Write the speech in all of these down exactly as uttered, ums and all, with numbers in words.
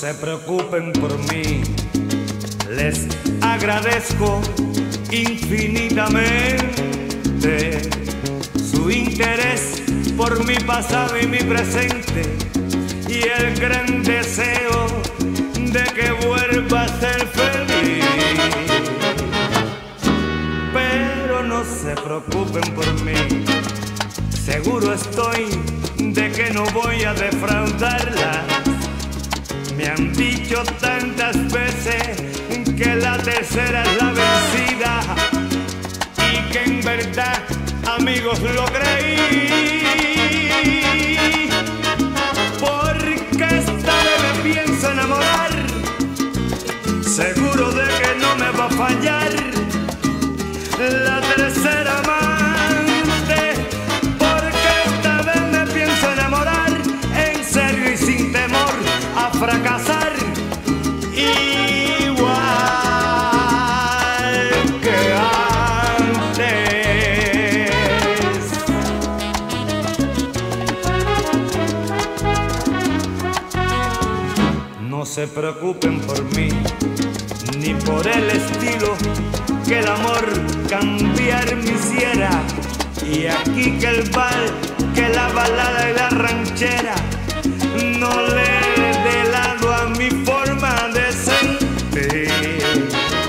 se preocupen por mí, les agradezco infinitamente su interés por mi pasado y mi presente y el gran deseo de que vuelva a ser feliz. Pero no se preocupen por mí, seguro estoy de que no voy a defraudarla. Me han dicho tantas veces que la tercera es la vencida y que en verdad, amigos, lo creí. Porque esta vez me pienso enamorar, seguro de que no me va a fallar la tercera amante. Porque esta vez me pienso enamorar en serio y sin temor a fracasar, igual que antes. No se preocupen por mí, ni por el estilo que el amor cambiar me hiciera. Y aquí que el bal, que la balada y la ranchera no le dé lado a mi forma de sentir.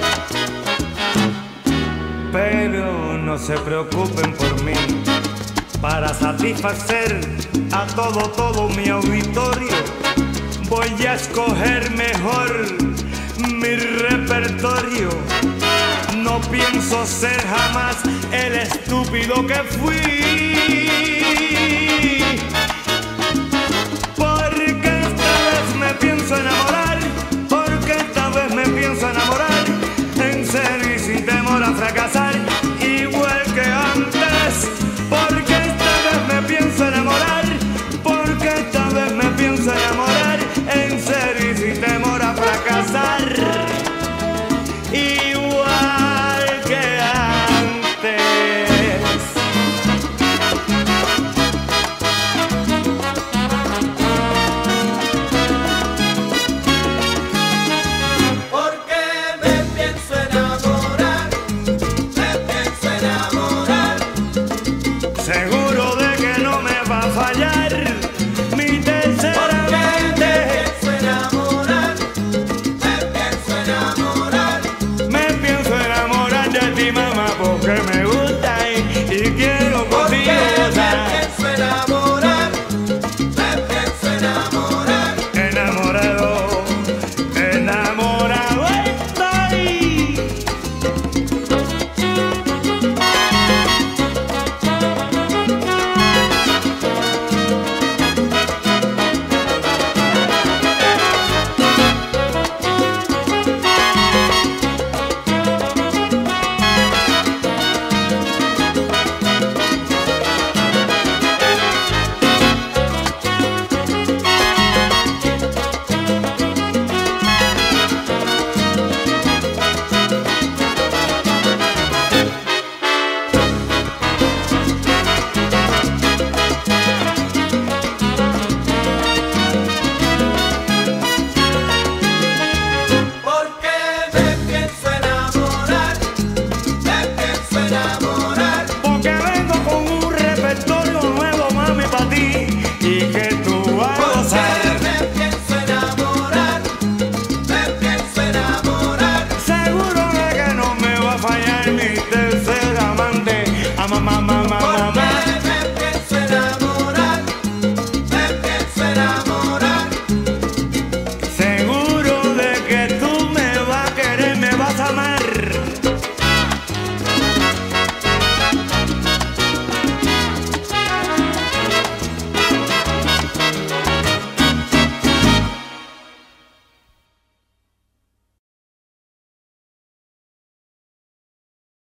Pero no se preocupen por mí, para satisfacer a todo, todo mi auditorio voy a escoger mejor mi repertorio. No pienso ser jamás el estúpido que fui, porque esta vez me pienso enamorar, porque esta vez me pienso enamorar.